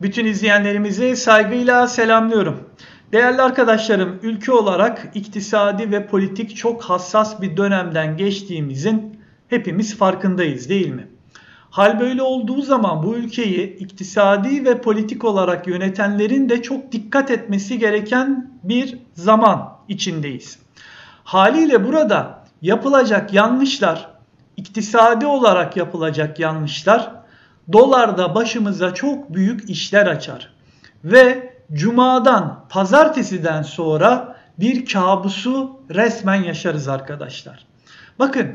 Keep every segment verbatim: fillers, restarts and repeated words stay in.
Bütün izleyenlerimizi saygıyla selamlıyorum. Değerli arkadaşlarım, ülke olarak iktisadi ve politik çok hassas bir dönemden geçtiğimizin hepimiz farkındayız, değil mi? Hal böyle olduğu zaman bu ülkeyi iktisadi ve politik olarak yönetenlerin de çok dikkat etmesi gereken bir zaman içindeyiz. Haliyle burada yapılacak yanlışlar, iktisadi olarak yapılacak yanlışlar dolarda başımıza çok büyük işler açar. Ve cumadan, pazartesiden sonra bir kabusu resmen yaşarız arkadaşlar. Bakın,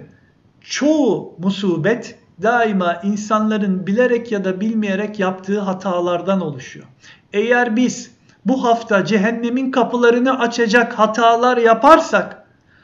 çoğu musibet daima insanların bilerek ya da bilmeyerek yaptığı hatalardan oluşuyor. Eğer biz bu hafta cehennemin kapılarını açacak hatalar yaparsak,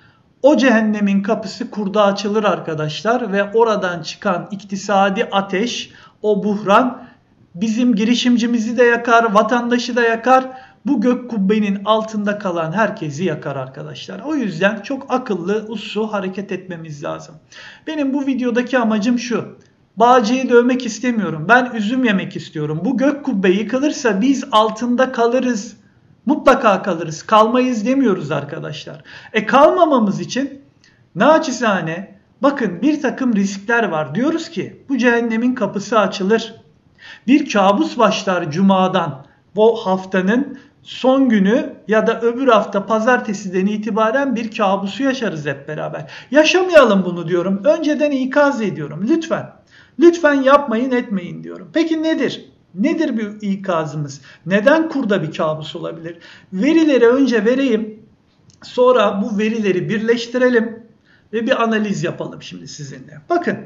o cehennemin kapısı kurda açılır arkadaşlar ve oradan çıkan iktisadi ateş, o buhran bizim girişimcimizi de yakar, vatandaşı da yakar, bu gök kubbenin altında kalan herkesi yakar arkadaşlar. O yüzden çok akıllı, uslu hareket etmemiz lazım. Benim bu videodaki amacım şu: Bağcı'yı dövmek istemiyorum. Ben üzüm yemek istiyorum. Bu gök kubbe yıkılırsa biz altında kalırız. Mutlaka kalırız. Kalmayız demiyoruz arkadaşlar. E kalmamamız için naçizane bakın bir takım riskler var. Diyoruz ki bu cehennemin kapısı açılır. Bir kabus başlar cumadan. Bu haftanın son günü ya da öbür hafta pazartesiden itibaren bir kabusu yaşarız hep beraber. Yaşamayalım bunu diyorum. Önceden ikaz ediyorum. Lütfen. Lütfen yapmayın, etmeyin diyorum. Peki nedir? Nedir bu ikazımız? Neden kurda bir kabus olabilir? Verileri önce vereyim. Sonra bu verileri birleştirelim ve bir analiz yapalım şimdi sizinle. Bakın,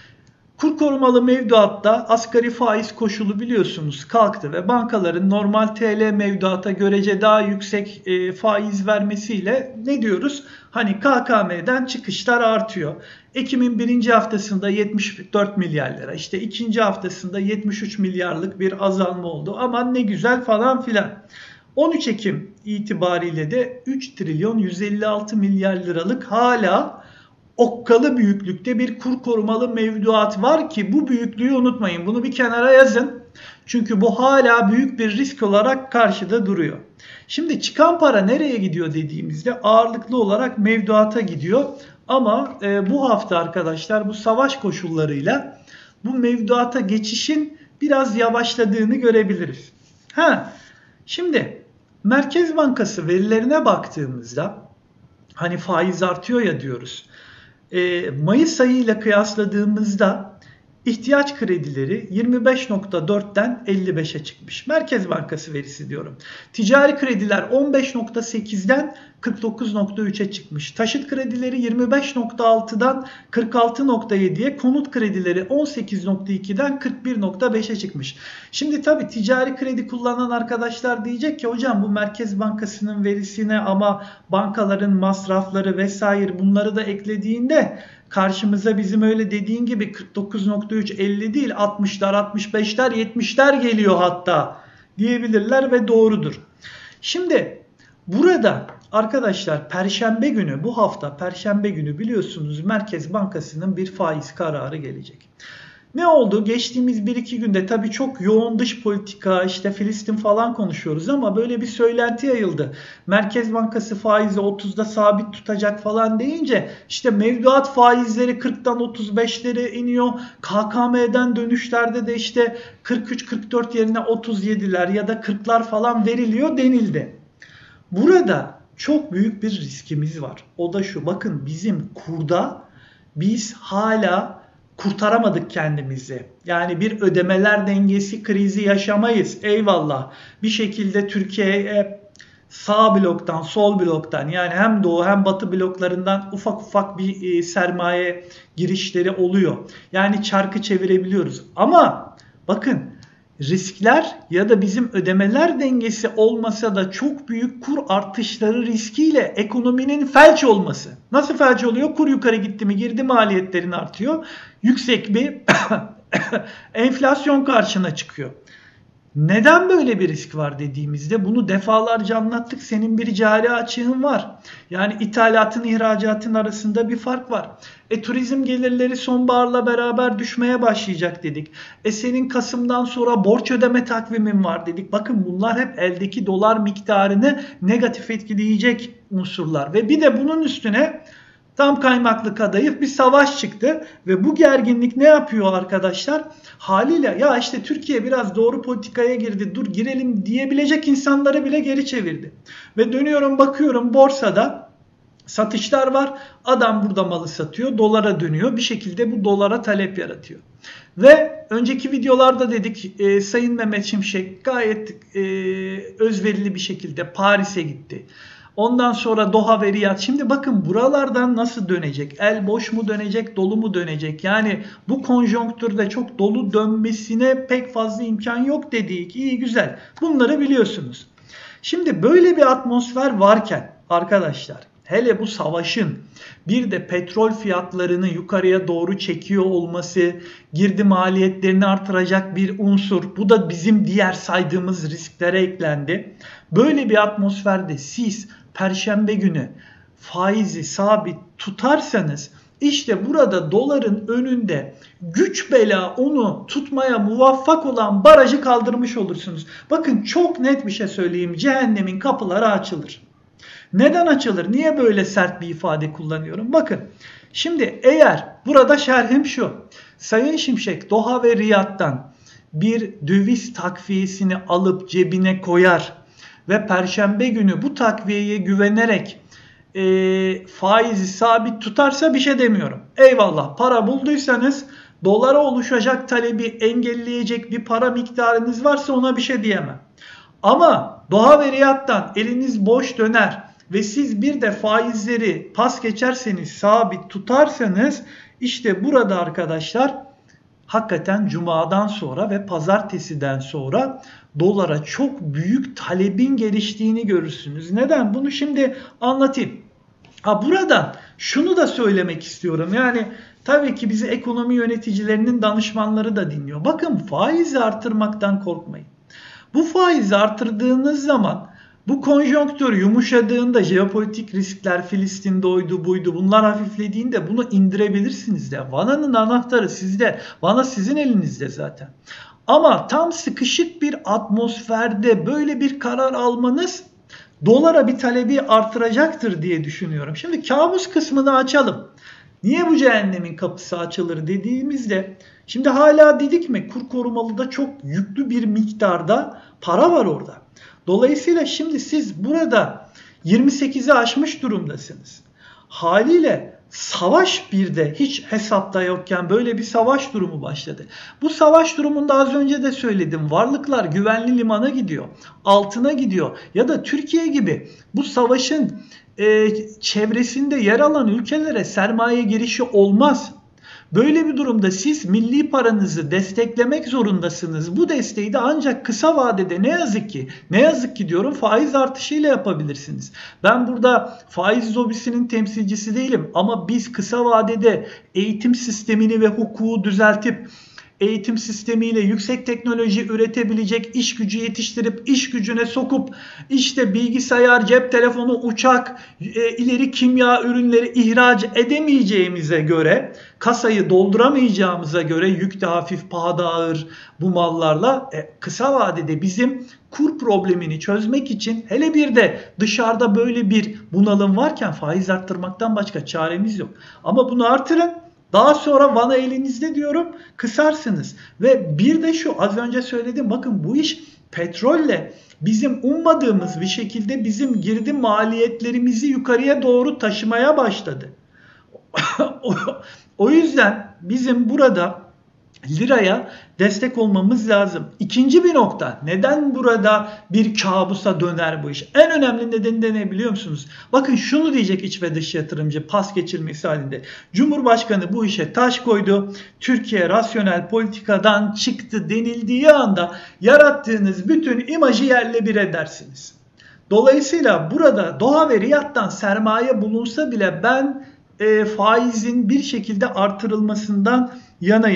kur korumalı mevduatta asgari faiz koşulu biliyorsunuz kalktı ve bankaların normal T L mevduata görece daha yüksek e, faiz vermesiyle ne diyoruz? Hani K K M'den çıkışlar artıyor. Ekim'in birinci haftasında yetmiş dört milyar lira, işte ikinci haftasında yetmiş üç milyarlık bir azalma oldu. Aman ne güzel falan filan. on üç Ekim itibariyle de üç trilyon yüz elli altı milyar liralık hala okkalı büyüklükte bir kur korumalı mevduat var ki bu büyüklüğü unutmayın. Bunu bir kenara yazın. Çünkü bu hala büyük bir risk olarak karşıda duruyor. Şimdi çıkan para nereye gidiyor dediğimizde ağırlıklı olarak mevduata gidiyor. Ama e, bu hafta arkadaşlar bu savaş koşullarıyla bu mevduata geçişin biraz yavaşladığını görebiliriz. Ha, şimdi Merkez Bankası verilerine baktığımızda hani faiz artıyor ya diyoruz. E, Mayıs ayı ile kıyasladığımızda ihtiyaç kredileri yirmi beş nokta dörtten elli beşe çıkmış. Merkez Bankası verisi diyorum. Ticari krediler on beş nokta sekizden kırk dokuz nokta üçe çıkmış. Taşıt kredileri yirmi beş nokta altıdan kırk altı nokta yediye, konut kredileri on sekiz nokta ikiden kırk bir nokta beşe çıkmış. Şimdi tabii ticari kredi kullanan arkadaşlar diyecek ki hocam bu Merkez Bankası'nın verisine ama bankaların masrafları vesaire bunları da eklediğinde karşımıza bizim öyle dediğin gibi kırk dokuz nokta üç elli değil altmışlar, altmış beşler, yetmişler geliyor hatta diyebilirler ve doğrudur. Şimdi burada arkadaşlar Perşembe günü, bu hafta Perşembe günü biliyorsunuz Merkez Bankası'nın bir faiz kararı gelecek. Ne oldu? Geçtiğimiz bir iki günde tabii çok yoğun dış politika, işte Filistin falan konuşuyoruz ama böyle bir söylenti yayıldı. Merkez Bankası faizi otuzda sabit tutacak falan deyince işte mevduat faizleri kırktan otuz beşlere iniyor. K K M'den dönüşlerde de işte kırk üç kırk dört yerine otuz yediler ya da kırklar falan veriliyor denildi. Burada çok büyük bir riskimiz var. O da şu: bakın bizim kurda biz hala kurtaramadık kendimizi. Yani bir ödemeler dengesi krizi yaşamayız. Eyvallah. Bir şekilde Türkiye'ye sağ bloktan, sol bloktan yani hem doğu hem batı bloklarından ufak ufak bir sermaye girişleri oluyor. Yani çarkı çevirebiliyoruz. Ama bakın riskler ya da bizim ödemeler dengesi olmasa da çok büyük kur artışları riskiyle ekonominin felç olması. Nasıl felç oluyor? Kur yukarı gitti mi girdi maliyetlerin artıyor. Yüksek bir enflasyon karşına çıkıyor. Neden böyle bir risk var dediğimizde bunu defalarca anlattık. Senin bir cari açığın var. Yani ithalatın ihracatın arasında bir fark var. E turizm gelirleri sonbaharla beraber düşmeye başlayacak dedik. E senin Kasım'dan sonra borç ödeme takvimin var dedik. Bakın bunlar hep eldeki dolar miktarını negatif etkileyecek unsurlar. Ve bir de bunun üstüne tam kaymaklı kadayıf bir savaş çıktı ve bu gerginlik ne yapıyor arkadaşlar? Haliyle ya işte Türkiye biraz doğru politikaya girdi, dur girelim diyebilecek insanları bile geri çevirdi. Ve dönüyorum bakıyorum borsada satışlar var. Adam burada malı satıyor, dolara dönüyor. Bir şekilde bu dolara talep yaratıyor. Ve önceki videolarda dedik e, Sayın Mehmet Şimşek gayet e, özverili bir şekilde Paris'e gitti. Ondan sonra Doha ve Riyad. Şimdi bakın buralardan nasıl dönecek? El boş mu dönecek, dolu mu dönecek? Yani bu konjonktürde çok dolu dönmesine pek fazla imkan yok dedik. İyi güzel. Bunları biliyorsunuz. Şimdi böyle bir atmosfer varken arkadaşlar, hele bu savaşın bir de petrol fiyatlarını yukarıya doğru çekiyor olması, girdi maliyetlerini artıracak bir unsur. Bu da bizim diğer saydığımız risklere eklendi. Böyle bir atmosferde siz Perşembe günü faizi sabit tutarsanız işte burada doların önünde güç bela onu tutmaya muvaffak olan barajı kaldırmış olursunuz. Bakın çok net bir şey söyleyeyim. Cehennemin kapıları açılır. Neden açılır? Niye böyle sert bir ifade kullanıyorum? Bakın şimdi eğer burada şerhim şu. Sayın Şimşek Doha ve Riyad'dan bir döviz takviyesini alıp cebine koyar ve Perşembe günü bu takviyeye güvenerek e, faizi sabit tutarsa bir şey demiyorum. Eyvallah, para bulduysanız dolara oluşacak talebi engelleyecek bir para miktarınız varsa ona bir şey diyemem. Ama Doha ve Riyad'dan eliniz boş döner ve siz bir de faizleri pas geçerseniz, sabit tutarsanız işte burada arkadaşlar hakikaten Cuma'dan sonra ve Pazartesi'den sonra dolara çok büyük talebin geliştiğini görürsünüz. Neden? Bunu şimdi anlatayım. Ha burada şunu da söylemek istiyorum. Yani tabii ki bizi ekonomi yöneticilerinin danışmanları da dinliyor. Bakın faizi artırmaktan korkmayın. Bu faizi artırdığınız zaman bu konjonktür yumuşadığında jeopolitik riskler Filistin'de oydu buydu bunlar hafiflediğinde bunu indirebilirsiniz de. Vana'nın anahtarı sizde. Vana sizin elinizde zaten. Ama tam sıkışık bir atmosferde böyle bir karar almanız dolara bir talebi artıracaktır diye düşünüyorum. Şimdi kabus kısmını açalım. Niye bu cehennemin kapısı açılır dediğimizde şimdi hala dedik mi kur korumalıda çok yüklü bir miktarda para var orada. Dolayısıyla şimdi siz burada yirmi sekizi aşmış durumdasınız. Haliyle savaş bir de hiç hesapta yokken böyle bir savaş durumu başladı. Bu savaş durumunda az önce de söyledim. Varlıklar güvenli limana gidiyor. Altına gidiyor. Ya da Türkiye gibi bu savaşın e, çevresinde yer alan ülkelere sermaye girişi olmaz. Böyle bir durumda siz milli paranızı desteklemek zorundasınız. Bu desteği de ancak kısa vadede ne yazık ki, ne yazık ki diyorum faiz artışıyla yapabilirsiniz. Ben burada faiz lobisinin temsilcisi değilim ama biz kısa vadede eğitim sistemini ve hukuku düzeltip eğitim sistemiyle yüksek teknoloji üretebilecek iş gücü yetiştirip iş gücüne sokup işte bilgisayar, cep telefonu, uçak, e, ileri kimya ürünleri ihraç edemeyeceğimize göre, kasayı dolduramayacağımıza göre yük de hafif, paha da ağır bu mallarla e, kısa vadede bizim kur problemini çözmek için hele bir de dışarıda böyle bir bunalım varken faiz arttırmaktan başka çaremiz yok. Ama bunu artırın. Daha sonra Vana elinizde diyorum kısarsınız. Ve bir de şu az önce söyledim bakın bu iş petrolle bizim ummadığımız bir şekilde bizim girdi maliyetlerimizi yukarıya doğru taşımaya başladı. O yüzden bizim burada liraya destek olmamız lazım. İkinci bir nokta. Neden burada bir kabusa döner bu iş? En önemli nedeni de ne biliyor musunuz? Bakın şunu diyecek iç ve dış yatırımcı pas geçirmesi halinde. Cumhurbaşkanı bu işe taş koydu. Türkiye rasyonel politikadan çıktı denildiği anda yarattığınız bütün imajı yerle bir edersiniz. Dolayısıyla burada Doha ve Riyad'dan sermaye bulunsa bile ben e, faizin bir şekilde artırılmasından yanayım.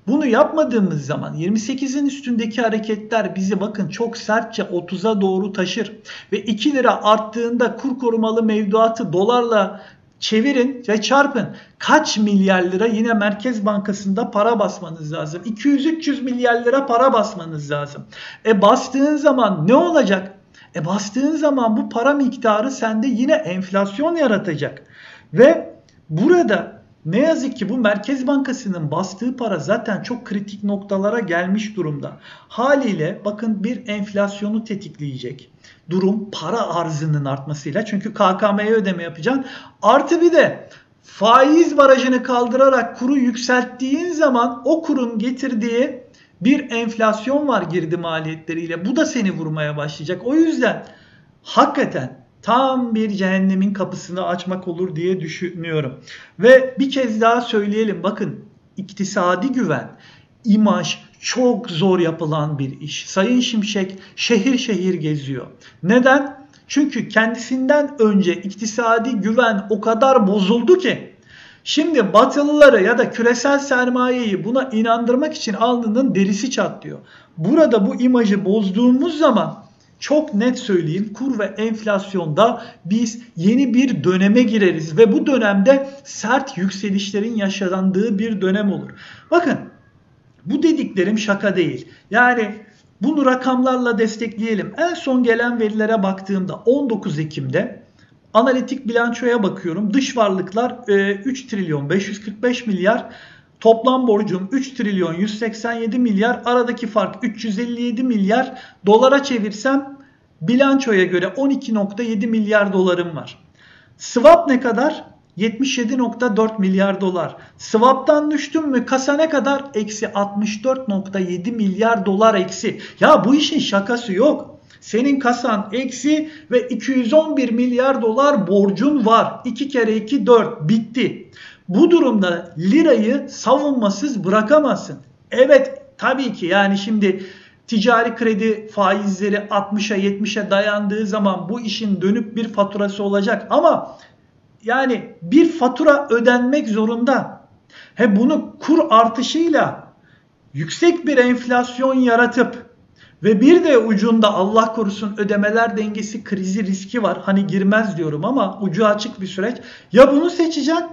Bunu yapmadığımız zaman yirmi sekizin üstündeki hareketler bizi bakın çok sertçe otuza doğru taşır. Ve iki lira arttığında kur korumalı mevduatı dolarla çevirin ve çarpın. Kaç milyar lira yine Merkez Bankası'nda para basmanız lazım. iki yüz üç yüz milyar lira para basmanız lazım. E bastığın zaman ne olacak? E bastığın zaman bu para miktarı sende yine enflasyon yaratacak. Ve burada ne yazık ki bu Merkez Bankası'nın bastığı para zaten çok kritik noktalara gelmiş durumda. Haliyle bakın bir enflasyonu tetikleyecek durum para arzının artmasıyla. Çünkü K K M'ye ödeme yapacaksın. Artı bir de faiz barajını kaldırarak kuru yükselttiğin zaman o kurun getirdiği bir enflasyon var girdi maliyetleriyle. Bu da seni vurmaya başlayacak. O yüzden hakikaten tam bir cehennemin kapısını açmak olur diye düşünüyorum. Ve bir kez daha söyleyelim. Bakın iktisadi güven, imaj çok zor yapılan bir iş. Sayın Şimşek şehir şehir geziyor. Neden? Çünkü kendisinden önce iktisadi güven o kadar bozuldu ki şimdi Batılıları ya da küresel sermayeyi buna inandırmak için alnının derisi çatlıyor. Burada bu imajı bozduğumuz zaman çok net söyleyeyim, kur ve enflasyonda biz yeni bir döneme gireriz ve bu dönemde sert yükselişlerin yaşandığı bir dönem olur. Bakın bu dediklerim şaka değil. Yani bunu rakamlarla destekleyelim. En son gelen verilere baktığımda on dokuz Ekim'de analitik bilançoya bakıyorum. Dış varlıklar üç trilyon beş yüz kırk beş milyar. Toplam borcum üç trilyon yüz seksen yedi milyar. Aradaki fark üç yüz elli yedi milyar. Dolara çevirsem bilançoya göre on iki nokta yedi milyar dolarım var. Swap ne kadar? yetmiş yedi nokta dört milyar dolar. Swap'tan düştüm mü kasa ne kadar? Eksi altmış dört nokta yedi milyar dolar eksi. Ya bu işin şakası yok. Senin kasan eksi ve iki yüz on bir milyar dolar borcun var. iki kere iki dört bitti. Bu durumda lirayı savunmasız bırakamazsın. Evet tabii ki yani şimdi ticari kredi faizleri altmışa yetmişe dayandığı zaman bu işin dönüp bir faturası olacak. Ama yani bir fatura ödenmek zorunda. He bunu kur artışıyla yüksek bir enflasyon yaratıp ve bir de ucunda Allah korusun ödemeler dengesi krizi riski var. Hani girmez diyorum ama ucu açık bir süreç. Ya bunu seçeceksin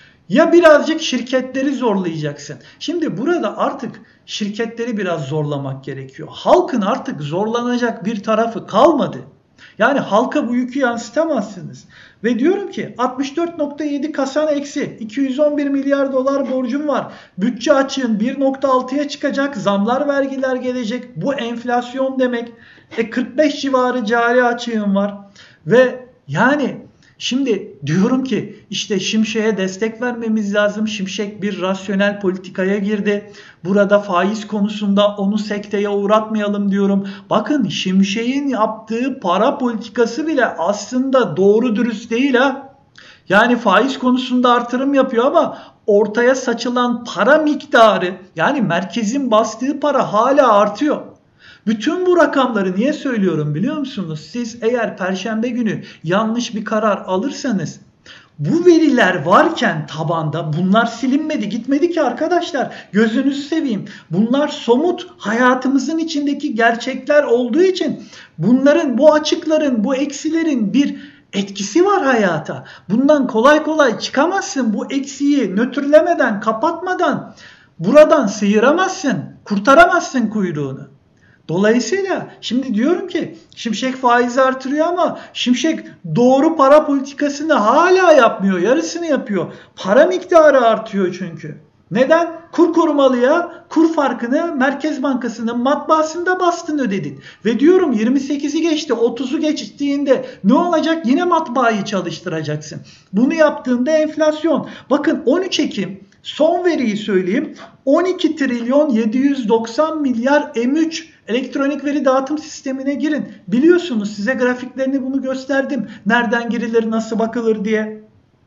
ya birazcık şirketleri zorlayacaksın. Şimdi burada artık şirketleri biraz zorlamak gerekiyor. Halkın artık zorlanacak bir tarafı kalmadı. Yani halka bu yükü yansıtamazsınız. Ve diyorum ki altmış dört nokta yedi kasan eksi, iki yüz on bir milyar dolar borcum var. Bütçe açığın bir nokta altıya çıkacak, zamlar vergiler gelecek. Bu enflasyon demek. E kırk beş civarı cari açığım var. Ve yani şimdi diyorum ki işte Şimşek'e destek vermemiz lazım. Şimşek bir rasyonel politikaya girdi. Burada faiz konusunda onu sekteye uğratmayalım diyorum. Bakın Şimşek'in yaptığı para politikası bile aslında doğru dürüst değil ha. Yani faiz konusunda artırım yapıyor ama ortaya saçılan para miktarı yani merkezin bastığı para hala artıyor. Bütün bu rakamları niye söylüyorum biliyor musunuz? Siz eğer Perşembe günü yanlış bir karar alırsanız bu veriler varken tabanda bunlar silinmedi gitmedi ki arkadaşlar. Gözünüzü seveyim. Bunlar somut hayatımızın içindeki gerçekler olduğu için bunların bu açıkların bu eksilerin bir etkisi var hayata. Bundan kolay kolay çıkamazsın. Bu eksiği nötrlemeden kapatmadan buradan sıyıramazsın. Kurtaramazsın kuyruğunu. Dolayısıyla şimdi diyorum ki Şimşek faizi artırıyor ama Şimşek doğru para politikasını hala yapmıyor. Yarısını yapıyor. Para miktarı artıyor çünkü. Neden? Kur korumalıya kur farkını Merkez Bankası'nın matbaasında bastın ödedin. Ve diyorum yirmi sekizi geçti otuzu geçtiğinde ne olacak? Yine matbaayı çalıştıracaksın. Bunu yaptığında enflasyon. Bakın on üç Ekim son veriyi söyleyeyim. on iki trilyon yedi yüz doksan milyar M üç elektronik veri dağıtım sistemine girin. Biliyorsunuz size grafiklerini bunu gösterdim. Nereden girilir, nasıl bakılır diye.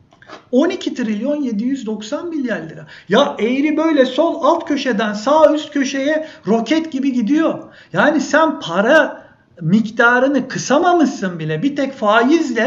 on iki trilyon yedi yüz doksan milyar lira. Ya eğri böyle sol alt köşeden sağ üst köşeye roket gibi gidiyor. Yani sen para miktarını kısamamışsın bile. Bir tek faizle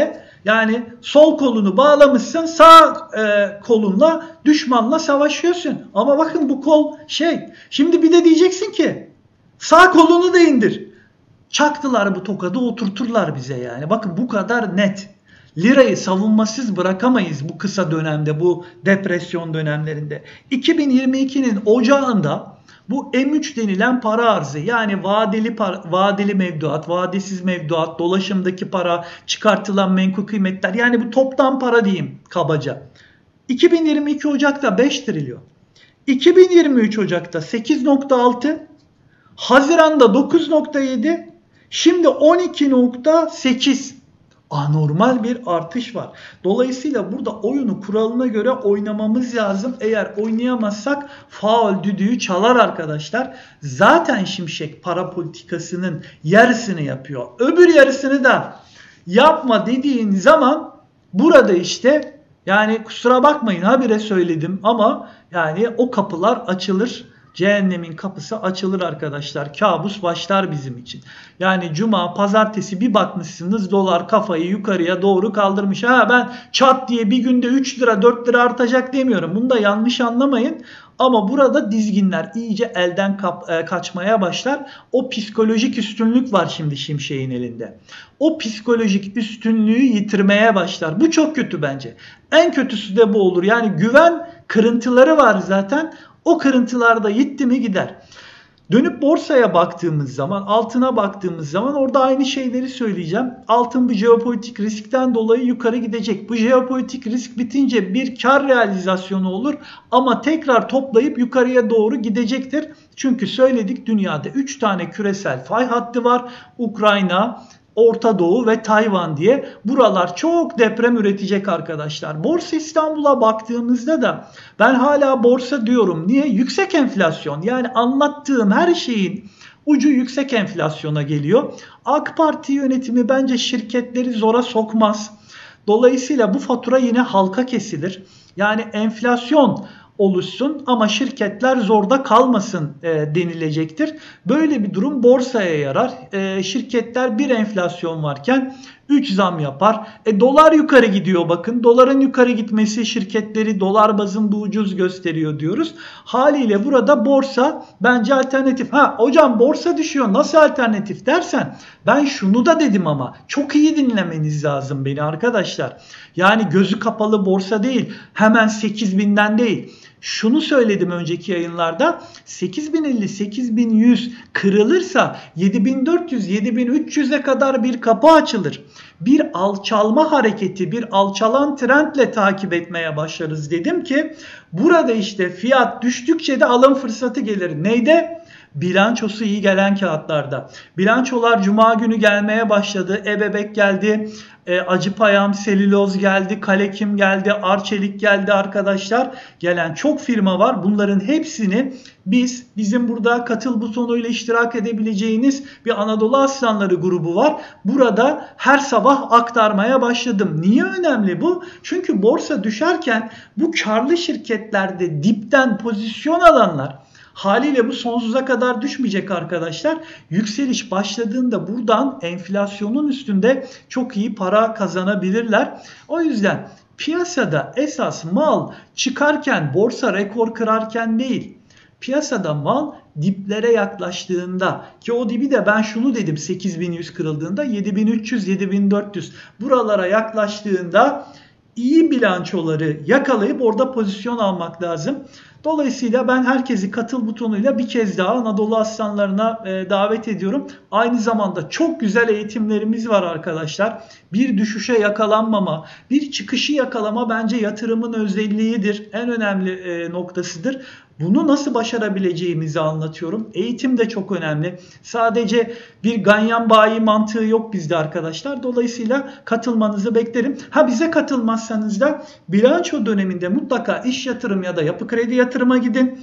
Yani sol kolunu bağlamışsın, sağ e, kolunla düşmanla savaşıyorsun. Ama bakın bu kol şey. Şimdi bir de diyeceksin ki sağ kolunu da indir. Çaktılar bu tokadı, oturturlar bize yani. Bakın bu kadar net. Lirayı savunmasız bırakamayız bu kısa dönemde, bu depresyon dönemlerinde. iki bin yirmi ikinin ocağında bu M üç denilen para arzı, yani vadeli para, vadeli mevduat, vadesiz mevduat, dolaşımdaki para, çıkartılan menkul kıymetler, yani bu toptan para diyeyim kabaca. iki bin yirmi iki Ocak'ta beş trilyon. iki bin yirmi üç Ocak'ta sekiz nokta altı, Haziran'da dokuz nokta yedi, şimdi on iki nokta sekiz. Anormal bir artış var. Dolayısıyla burada oyunu kuralına göre oynamamız lazım. Eğer oynayamazsak faul düdüğü çalar arkadaşlar. Zaten Şimşek para politikasının yarısını yapıyor. Öbür yarısını da yapma dediğin zaman burada işte, yani kusura bakmayın habire söyledim ama yani o kapılar açılır. Cehennemin kapısı açılır arkadaşlar. Kabus başlar bizim için. Yani cuma, pazartesi bir bakmışsınız dolar kafayı yukarıya doğru kaldırmış. Ha ben çat diye bir günde üç lira dört lira artacak demiyorum. Bunu da yanlış anlamayın. Ama burada dizginler iyice elden kap, e, kaçmaya başlar. O psikolojik üstünlük var şimdi Şimşek'in elinde. O psikolojik üstünlüğü yitirmeye başlar. Bu çok kötü bence. En kötüsü de bu olur. Yani güven kırıntıları var zaten. O kırıntılarda gitti mi gider. Dönüp borsaya baktığımız zaman, altına baktığımız zaman orada aynı şeyleri söyleyeceğim. Altın bu jeopolitik riskten dolayı yukarı gidecek. Bu jeopolitik risk bitince bir kar realizasyonu olur ama tekrar toplayıp yukarıya doğru gidecektir. Çünkü söyledik, dünyada üç tane küresel fay hattı var. Ukrayna, Orta Doğu ve Tayvan diye. Buralar çok deprem üretecek arkadaşlar. Borsa İstanbul'a baktığımızda da ben hala borsa diyorum. Niye? Yüksek enflasyon. Yani anlattığım her şeyin ucu yüksek enflasyona geliyor. AK Parti yönetimi bence şirketleri zora sokmaz. Dolayısıyla bu fatura yine halka kesilir. Yani enflasyon oluşsun ama şirketler zorda kalmasın e, denilecektir. Böyle bir durum borsaya yarar. E, şirketler bir enflasyon varken üç zam yapar. E, dolar yukarı gidiyor bakın. Doların yukarı gitmesi şirketleri dolar bazında ucuz gösteriyor diyoruz. Haliyle burada borsa bence alternatif. Ha hocam borsa düşüyor, nasıl alternatif dersen, ben şunu da dedim ama çok iyi dinlemeniz lazım beni arkadaşlar. Yani gözü kapalı borsa değil. Hemen sekiz binden değil. Şunu söyledim önceki yayınlarda, sekiz bin elli sekiz bin yüz kırılırsa yedi bin dört yüz yedi bin üç yüze kadar bir kapı açılır. Bir alçalma hareketi, bir alçalan trendle takip etmeye başlarız dedim ki burada işte fiyat düştükçe de alım fırsatı gelir. Neyde? Bilançosu iyi gelen kağıtlarda. Bilançolar cuma günü gelmeye başladı. Ebebek geldi, e, Acıpayam, Selüloz geldi, Kalekim geldi, Arçelik geldi arkadaşlar. Gelen çok firma var. Bunların hepsini biz, bizim burada katıl butonuyla iştirak edebileceğiniz bir Anadolu Aslanları grubu var. Burada her sabah aktarmaya başladım. Niye önemli bu? Çünkü borsa düşerken bu karlı şirketlerde dipten pozisyon alanlar, haliyle bu sonsuza kadar düşmeyecek arkadaşlar. Yükseliş başladığında buradan enflasyonun üstünde çok iyi para kazanabilirler. O yüzden piyasada esas mal çıkarken, borsa rekor kırarken değil, piyasada mal diplere yaklaştığında, ki o dibi de ben şunu dedim, sekiz bin yüz kırıldığında yedi bin üç yüz yedi bin dört yüz buralara yaklaştığında iyi bilançoları yakalayıp orada pozisyon almak lazım. Dolayısıyla ben herkesi katıl butonuyla bir kez daha Anadolu Aslanlarına e, davet ediyorum. Aynı zamanda çok güzel eğitimlerimiz var arkadaşlar. Bir düşüşe yakalanmama, bir çıkışı yakalama bence yatırımın özelliğidir. En önemli e, noktasıdır. Bunu nasıl başarabileceğimizi anlatıyorum. Eğitim de çok önemli. Sadece bir ganyan bayi mantığı yok bizde arkadaşlar. Dolayısıyla katılmanızı beklerim. Ha bize katılmazsanız da bilanço döneminde mutlaka iş yatırım ya da yapı kredi yatırıma gidin.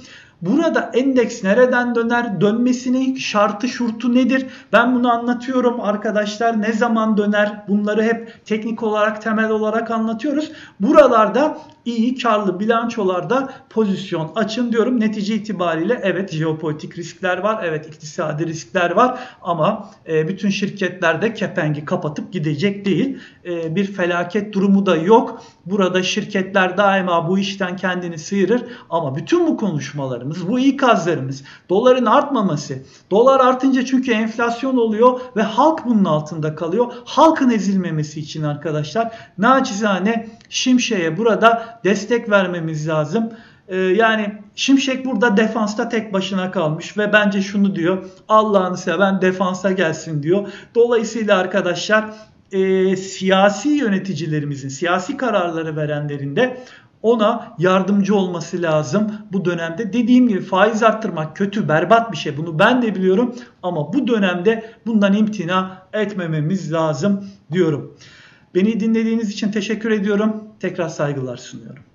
Burada endeks nereden döner? Dönmesinin şartı şurtu nedir? Ben bunu anlatıyorum arkadaşlar. Ne zaman döner? Bunları hep teknik olarak, temel olarak anlatıyoruz. Buralarda iyi karlı bilançolarda pozisyon açın diyorum. Netice itibariyle evet jeopolitik riskler var. Evet iktisadi riskler var. Ama e, bütün şirketler de kepengi kapatıp gidecek değil. E, bir felaket durumu da yok. Burada şirketler daima bu işten kendini sıyırır. Ama bütün bu konuşmalarımız, bu ikazlarımız, doların artmaması, dolar artınca çünkü enflasyon oluyor ve halk bunun altında kalıyor. Halkın ezilmemesi için arkadaşlar naçizane Şimşek'e burada destek vermemiz lazım. Ee, yani Şimşek burada defansta tek başına kalmış ve bence şunu diyor: Allah'ını seven defansa gelsin diyor. Dolayısıyla arkadaşlar e, siyasi yöneticilerimizin, siyasi kararları verenlerin de ona yardımcı olması lazım bu dönemde. Dediğim gibi faiz arttırmak kötü, berbat bir şey. Bunu ben de biliyorum ama bu dönemde bundan imtina etmememiz lazım diyorum. Beni dinlediğiniz için teşekkür ediyorum. Tekrar saygılar sunuyorum.